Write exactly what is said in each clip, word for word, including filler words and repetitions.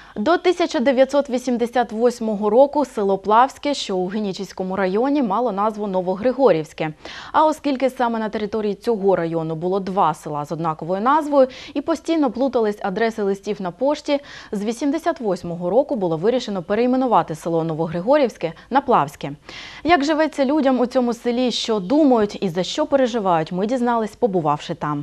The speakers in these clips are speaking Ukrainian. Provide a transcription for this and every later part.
До тисяча дев'ятсот вісімдесят восьмого року село Плавське, що у Генічеському районі, мало назву Новогригорівське. А оскільки саме на території цього району було два села з однаковою назвою і постійно плутались адреси листів на пошті, з вісімдесят восьмого року було вирішено перейменувати село Новогригорівське на Плавське. Як живеться людям у цьому селі, що думають і за що переживають, ми дізнались, побувавши там.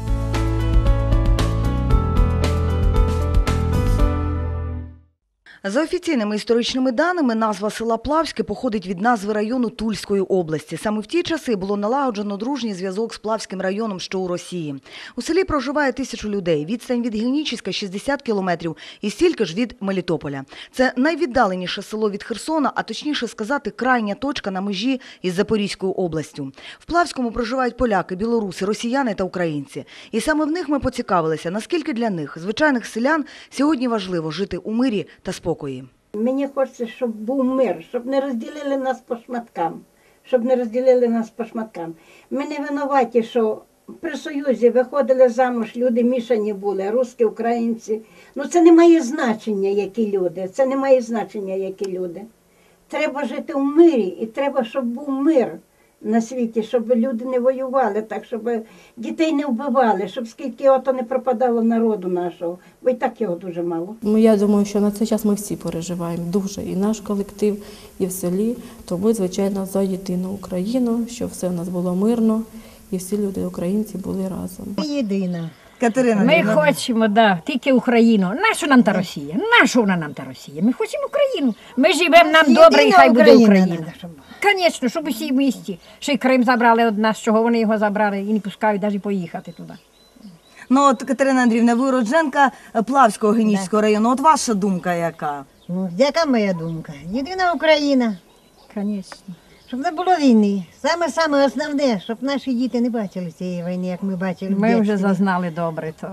За офіційними історичними даними, назва села Плавське походить від назви району Тульської області. Саме в ті часи було налагоджено дружній зв'язок з Плавським районом, що у Росії. У селі проживає тисячу людей. Відстань від Генічеська – шістдесят кілометрів і стільки ж від Мелітополя. Це найвіддаленіше село від Херсона, а точніше сказати, крайня точка на межі із Запорізькою областю. В Плавському проживають поляки, білоруси, росіяни та українці. І саме в них ми поцікавилися, наскільки для них, звичайних селян, сьогодні важливо жити у мирі та спокої. Мені хочеться, щоб був мир, щоб не розділили нас по шматкам, щоб не розділили нас по шматкам. Ми не винуваті, що при Союзі виходили замуж, люди мішані були, русські, українці. Ну це не має значення, які люди, це не має значення, які люди. Треба жити в мирі і треба, щоб був мир на світі, щоб люди не воювали так, щоб дітей не вбивали, щоб скільки ото не пропадало народу нашого, бо й так його дуже мало. Ну, я думаю, що на цей час ми всі переживаємо дуже, і наш колектив, і в селі. Тому, звичайно, за єдину Україну, щоб все в нас було мирно, і всі люди, українці, були разом. Єдина. Катерина, Ми хочемо, да, тільки Україну. Нащо нам та Росія? Нащо вона нам та Росія? Ми хочемо Україну. Ми живемо, нам добре, і хай буде Україна. Звісно, щоб усі в місті. Ще й Крим забрали від нас, чого вони його забрали і не пускають навіть поїхати туди. Ну от, Катерина Андріївна, ви уродженка Плавського Генічеського району. От ваша думка яка? Ну, яка моя думка? Єдина Україна. Звісно. Щоб не було війни. Саме-саме основне, щоб наші діти не бачили цієї війни, як ми бачили. Ми вже зазнали добре то.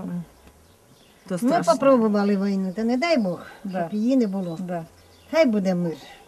То Ми попробували війну, та не дай Бог, Да. щоб її не було. Да. Хай буде мир.